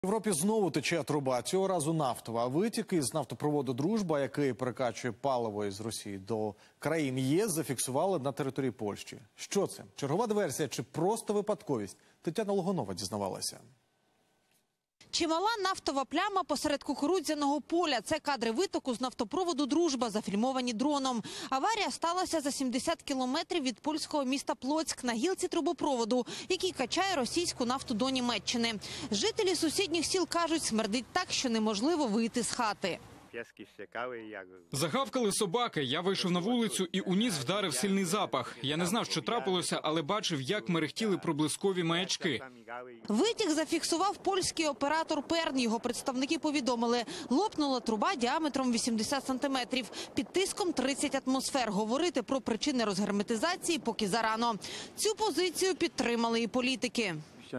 В Європі знову тече труба, цього разу нафтова. Витік з нафтопроводу «Дружба», який перекачує паливо із Росії до країн ЄС, зафіксували на території Польщі. Що це? Чергова диверсія чи просто випадковість? Тетяна Логунова дізнавалася. Чимала нафтова пляма посеред кукурудзяного поля. Це кадри витоку з нафтопроводу «Дружба», зафільмовані дроном. Аварія сталася за 70 кілометрів від польського міста Плоцьк на гілці трубопроводу, який качає російську нафту до Німеччини. Жителі сусідніх сіл кажуть, смердить так, що неможливо вийти з хати. Загавкали собаки, я вийшов на вулицю і у ніс вдарив сильний запах. Я не знав, що трапилося, але бачив, як мерехтіли проблискові маячки. Витік зафіксував польський оператор «Перн». Його представники повідомили, лопнула труба діаметром 80 сантиметрів, під тиском 30 атмосфер. Говорити про причини розгерметизації поки зарано. Цю позицію підтримали і політики.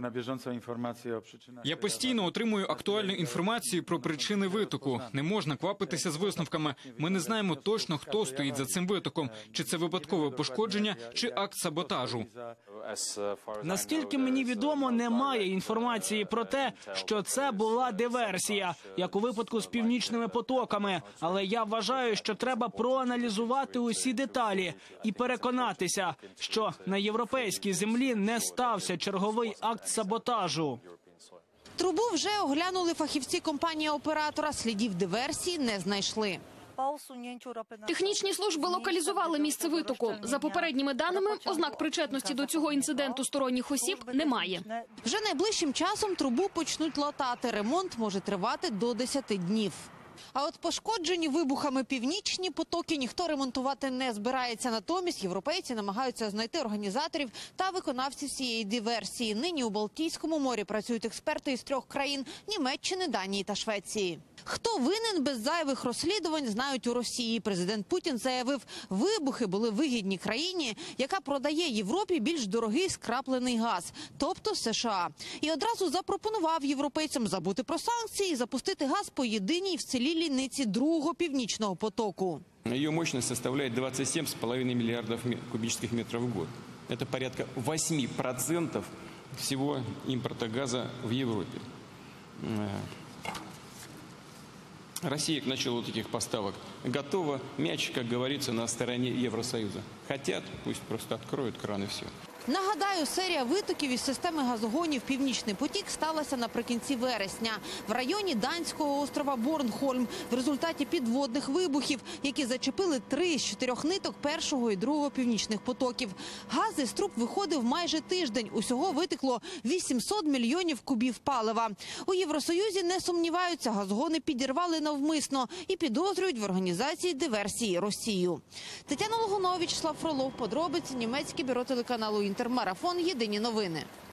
Я постійно отримую актуальну інформацію про причини витоку. Не можна квапитися з висновками. Ми не знаємо точно, хто стоїть за цим витоком. Чи це випадкове пошкодження, чи акт саботажу. Наскільки мені відомо, немає інформації про те, що це була диверсія, як у випадку з північними потоками. Але я вважаю, що треба проаналізувати усі деталі і переконатися, що на європейській землі не стався черговий акт саботажу. Трубу вже оглянули фахівці компанії-оператора. Слідів диверсії не знайшли. Технічні служби локалізували місце витоку. За попередніми даними, ознак причетності до цього інциденту сторонніх осіб немає. Вже найближчим часом трубу почнуть латати. Ремонт може тривати до 10 днів. А от пошкоджені вибухами північні потоки ніхто ремонтувати не збирається. Натомість європейці намагаються знайти організаторів та виконавців цієї диверсії. Нині у Балтійському морі працюють експерти із 3 країн – Німеччини, Данії та Швеції. Хто винен без зайвих розслідувань, знають у Росії. Президент Путін заявив, вибухи були вигідні країні, яка продає Європі більш дорогий скраплений газ, тобто США. І одразу запропонував європейцям забути про санкції і запустити газ по єдиній вцілілій ниці другого північного потоку. Ее мощность составляет 27,5 миллиардов кубических метров в год. Это порядка 8% всего импорта газа в Европе. Россия к началу таких поставок готова. Мяч, как говорится, на стороне Евросоюза. Хотят, пусть просто откроют кран и все. Нагадаю, серія витоків із системи газогонів «Північний потік» сталася наприкінці вересня в районі данського острова Борнхольм в результаті підводних вибухів, які зачепили 3 з 4 ниток першого і другого північних потоків. Газ із труб виходив майже тиждень. Усього витекло 800 мільйонів кубів палива. У Євросоюзі не сумніваються, газогони підірвали навмисно і підозрюють в організації диверсії Росію. Тетяна Логунова, Вячеслав Фролов. Подробиці. Німецьке бюро телеканалу «Інтермарафон». Єдині новини.